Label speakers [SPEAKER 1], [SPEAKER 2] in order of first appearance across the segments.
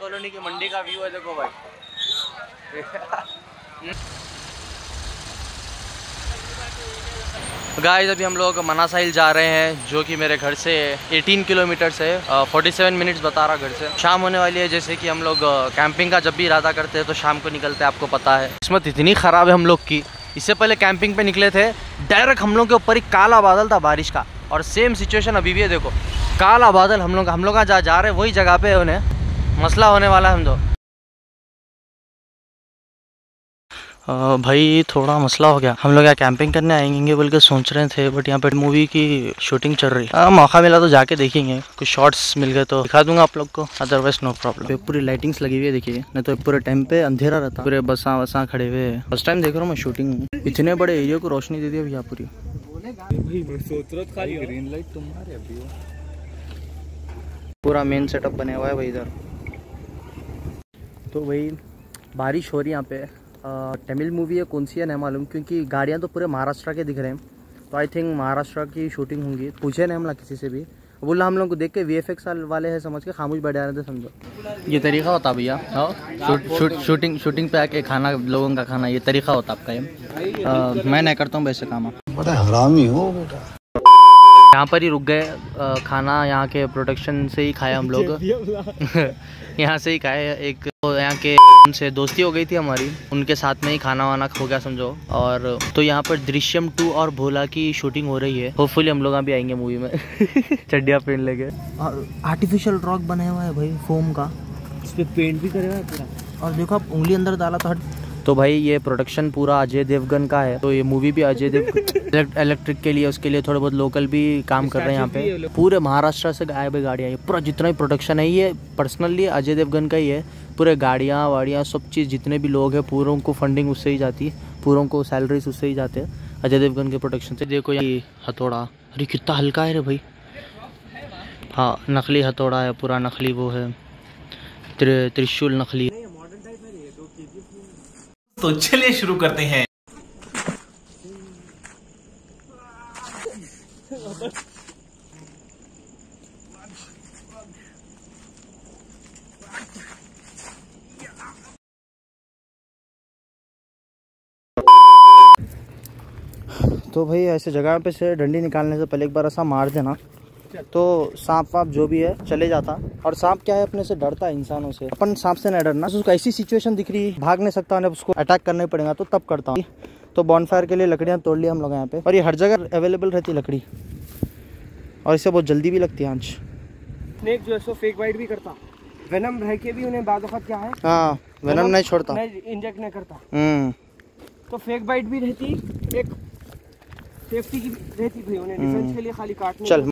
[SPEAKER 1] Colony की मंडी का view है, देखो भाई। गाइस अभी हम लोग मनासाइल जा रहे हैं, जो कि मेरे घर से 18 किलोमीटर से 47 मिनट्स बता रहा घर से। शाम होने वाली है, जैसे कि हम लोग कैंपिंग का जब भी इरादा करते हैं तो शाम को निकलते हैं, आपको पता है। किस्मत इतनी ख़राब है हम लोग की, इससे पहले कैंपिंग पे निकले थे, डायरेक्ट हम लोग के ऊपर ही काला बादल था बारिश का, और सेम सिचुएशन अभी भी है। देखो काला बादल, हम लोग जहाँ जा रहे हैं वही जगह पे उन्हें मसला होने वाला है। हम तो भाई थोड़ा मसला हो गया, हम लोग यहाँ कैंपिंग करने आएंगे बोल के सोच रहे थे, बट यहाँ पे मूवी की शूटिंग चल रही है। मौका मिला तो जाके देखेंगे, कुछ शॉट्स मिल गए तो दिखा दूंगा आप लोग को, अदरवाइज नो प्रॉब्लम। पूरी लाइटिंग्स लगी हुई है, देखिए, नहीं तो पूरे टाइम पे अंधेरा रहता, पूरे बसा वसा खड़े हुए। फर्स्ट टाइम देख रहा हूँ मैं शूटिंग, इतने बड़े एरिया को रोशनी दे दी अभी यहाँ पूरी। पूरा मेन सेटअप बने हुआ है भाई इधर। तो भाई बारिश हो रही है यहाँ पे। तमिल मूवी है, कौन सी है नहीं मालूम, क्योंकि गाड़ियाँ तो पूरे महाराष्ट्र के दिख रहे हैं, तो आई थिंक महाराष्ट्र की शूटिंग होंगी। पूछे नहीं हमला किसी से भी, बोला हम लोग को देख के VFX वाले हैं समझ के खामोश बैठे रहे थे, समझो। ये तरीका होता भैया शूटिंग पे आके खाना, लोगों का खाना, ये तरीका होता आपका ये। मैं नहीं करता हूँ वैसे काम, बड़ा हरामी हो बेटा। यहाँ पर ही रुक गए, खाना यहाँ के प्रोडक्शन से ही खाया हम लोग। यहाँ से ही खाए, एक तो यहाँ के उनसे दोस्ती हो गई थी हमारी, उनके साथ में ही खाना वाना हो गया समझो। और तो यहाँ पर दृश्यम 2 और भोला की शूटिंग हो रही है, होपफुली हम लोग भी आएंगे मूवी में। चड्डिया पहन लेके, और आर्टिफिशियल रॉक बना हुआ है भाई फोम का, इस पे पेंट भी करे हुआ है पूरा, और देखो आप उंगली अंदर डाला तो हट। तो भाई ये प्रोडक्शन पूरा अजय देवगन का है, तो ये मूवी भी अजय देवगन इलेक्ट्रिक के लिए, उसके लिए थोड़े बहुत लोकल भी काम कर रहे हैं यहाँ पे। पूरे महाराष्ट्र से आए भाई गाड़ियाँ, ये पूरा जितना भी प्रोडक्शन है ये पर्सनली अजय देवगन का ही है। पूरे गाड़ियाँ वाड़ियाँ सब चीज़, जितने भी लोग हैं पूरों को फंडिंग उससे ही जाती है, पूरों को सैलरीज उससे ही जाते हैं अजय देवगन के प्रोडक्शन से। देखो ये हथौड़ा, अरे कितना हल्का है रे भाई। हाँ नकली हथौड़ा है, पूरा नकली वो है, त्रिशूल नकली।
[SPEAKER 2] तो चलिए शुरू करते हैं।
[SPEAKER 1] तो भाई ऐसे जगह पे से डंडी निकालने से पहले एक बार ऐसा मार देना तो सांप वाप जो भी है चले जाता। और सांप क्या है, अपने से डरता है इंसानों से, अपन सांप से नहीं डरना। उसको ऐसी सिचुएशन दिख रही, भाग नहीं सकता, उसको अटैक करना ही पड़ेगा तो तब करता हूँ। तो बॉनफायर के लिए लकड़ियाँ तोड़ ली हम लोग यहाँ पे, और ये हर जगह अवेलेबल रहती है लकड़ी, और इससे बहुत जल्दी भी लगती है आंच।
[SPEAKER 3] स्नेक जो है सो फेक बाइट भी करता, वेनम रह के भी उन्हें बाद वक्त क्या है,
[SPEAKER 1] हाँ वेनम नहीं छोड़ता,
[SPEAKER 3] इंजेक्ट नहीं करता। तो फेक बाइट भी रहती, एक सेफ्टी की रहती भाई, उन्हें डिफेंस के लिए खाली काटने। चल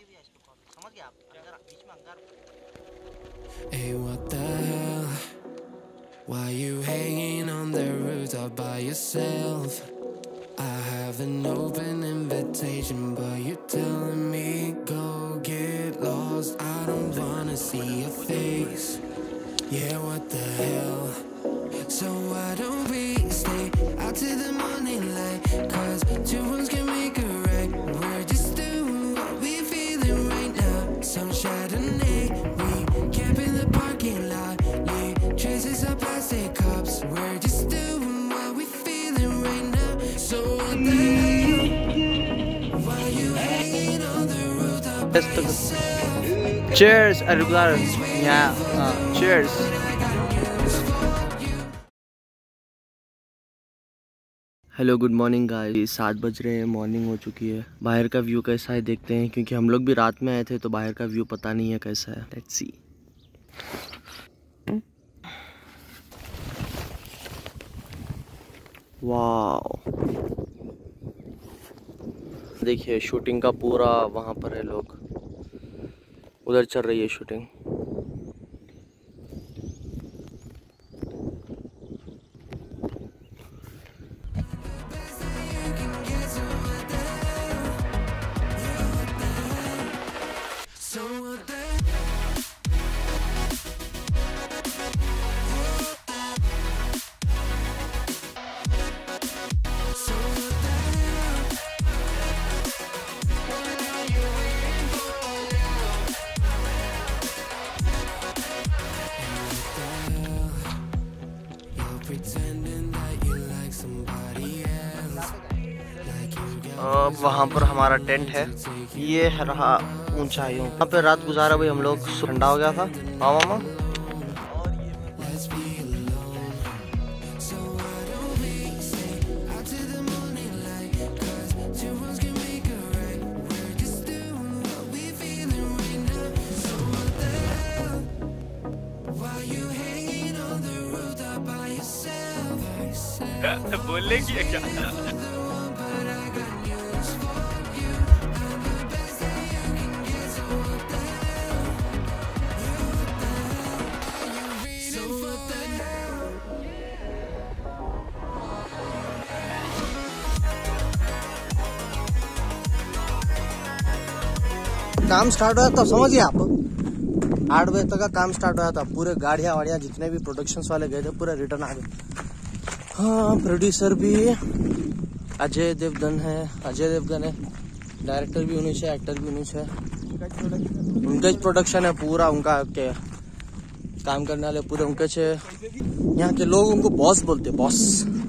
[SPEAKER 4] Hey, what the hell? Why you hanging on the rooftop by yourself? I have an open invitation, but you're telling me go get lost. I don't wanna see your face. Yeah, what the hell? So why don't we stay out till the morning light? 'Cause two wrongs can make a right. We're just doing what we feeling right now. Some Chardonnay. Traces of plastic cups. We're just doing what we feeling right now. So what the hell? Why you hanging on the rooftop?
[SPEAKER 1] Cheers, yeah, cheers. Hello good morning guys, 7 बज रहे हैं, morning हो चुकी है। बाहर का view कैसा है देखते हैं, क्योंकि हम लोग भी रात में आए थे तो बाहर का व्यू पता नहीं है कैसा है। Let's see. वाओ, देखिए शूटिंग का पूरा वहाँ पर है, लोग उधर चल रही है शूटिंग। वहाँ पर हमारा टेंट है, ये रहा ऊंचाइयों। यहाँ पे रात गुजारा भाई हम लोग, ठंडा हो गया था। हाँ मामा,
[SPEAKER 3] बोलने की क्या?
[SPEAKER 1] काम स्टार्ट हुआ था, समझिए आप 8 बजे तक का काम स्टार्ट हुआ था। पूरे गाड़ियाँ वाड़ियाँ जितने भी प्रोडक्शंस वाले गए थे पूरे रिटर्न आ गए। हाँ, प्रोड्यूसर भी अजय देवगन है, डायरेक्टर भी उन्हीं से, एक्टर भी उन्हीं से, उनका प्रोडक्शन है पूरा, उनका के काम करने वाले पूरे उनके से। यहाँ के लोग उनको बॉस बोलते, बॉस।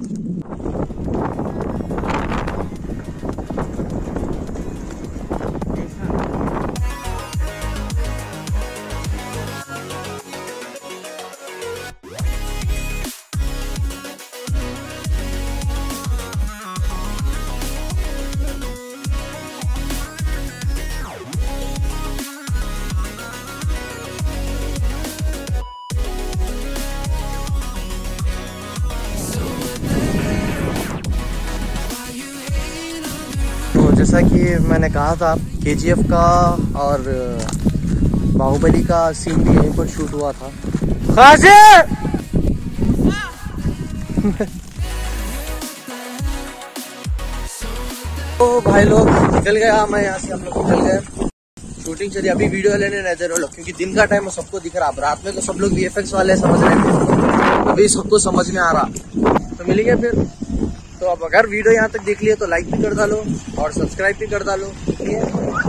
[SPEAKER 1] तो जैसा कि मैंने कहा था, KGF का और बाहुबली का सीन भी यहीं पर शूट हुआ था। तो भाई लोग निकल गया, मैं यहाँ से, हम लोग निकल गए। शूटिंग चलिए, अभी वीडियो लेने रहते रहो लोग, क्योंकि दिन का टाइम है, सबको दिख रहा। रात में तो सब लोग VFX वाले समझ रहे थे, अभी सबको समझ में आ रहा। तो मिलेंगे फिर। तो अब अगर वीडियो यहाँ तक देख लिया तो लाइक भी कर डालो और सब्सक्राइब भी कर डालो।